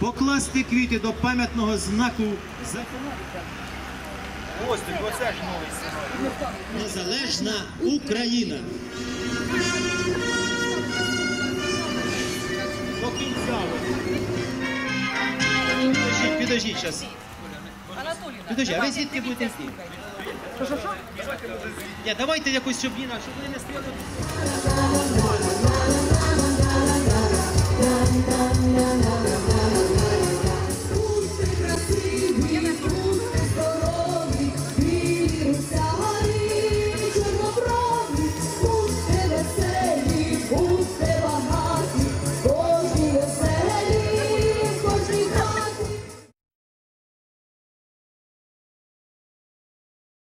покласти квіти до пам'ятного знаку Ось тобі, оце ж новий сценарій. «Незалежна Україна». До кінця. Підождіть зараз. Підождіть, а ви звідки будете йти? Що? Ні, давайте якось, щоб Ніна, щоб вони не стояли.